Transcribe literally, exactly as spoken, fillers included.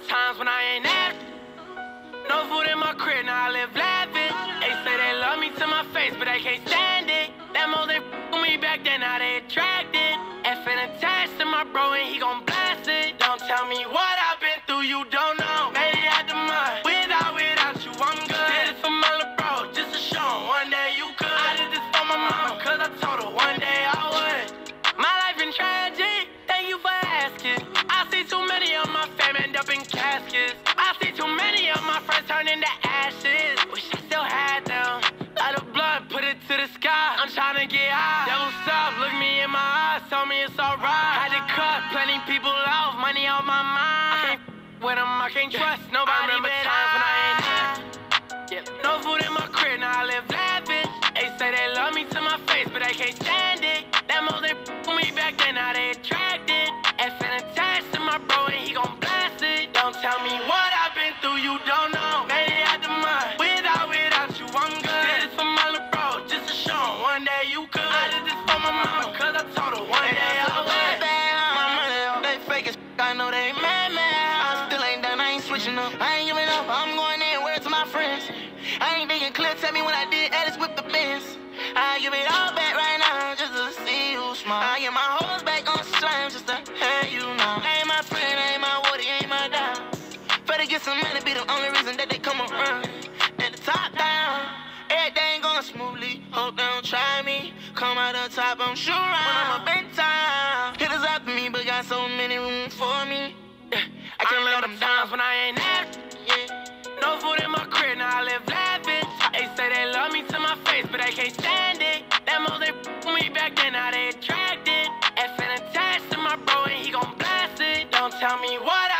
times when I ain't at. No food in my crib, now I live lavish. They say they love me to my face, but they can't stand it. Them hoes they f with me back then, now they attracted. Effing attached to my bro and he gon' blast it. Don't tell me what I've been through, you don't know. Made it out the mud, without, without you, I'm good. Did it for my little bro, just to show him one day you could. I did this for my mama, cause I told her one day I would. My life been tragic, thank you for asking. I see too many of my fam end up in caskets. I see too many of my friends turn into ashes. Wish I still had them. Light of blood, put it to the sky. I'm tryna get high. Devil's up, look me in my eyes, tell me it's alright. Had to cut plenty people off, money on my mind. I can't f with them, I can't trust nobody. I remember times when I ain't had. Yeah. No food in my crib, now I live lavish. They say they love me to my face, but they can't stand it. Them hoes they f with me back then, now they attracted. Effing attached to my bro and he gon' blast it. Don't tell me what I've been through, you don't know. Made it out the mud, without, without you, I'm good. Did this for my little bro, just to show him one day you could. I did this for my mama, cause I told her one day I would. My money, they fake as I know they mad, man. I still ain't done, I ain't switching up. I ain't giving up, I'm going anywhere to my friends. I ain't thinking clear, tell me when I did Alice with the Benz. I give it all back right now, just to see you smile. I get my hoes back on slime, just to have you know. Ain't my friend, ain't my woody, ain't my dog. Better get some money, be the only reason that they come around. At the top down, everything going smoothly. Hope they don't try me. Come out the top, I'm sure when I'm a big time. Hitters after me, but got so many room for me. Yeah, I can't let them down when I ain't at. Yeah. No food in my crib, now I live lavish. They say they love me to my face, but they can't stand it. Them hoes they f with me back then, now they attracted. Effing attached to my bro and he gon' blast it. Don't tell me what I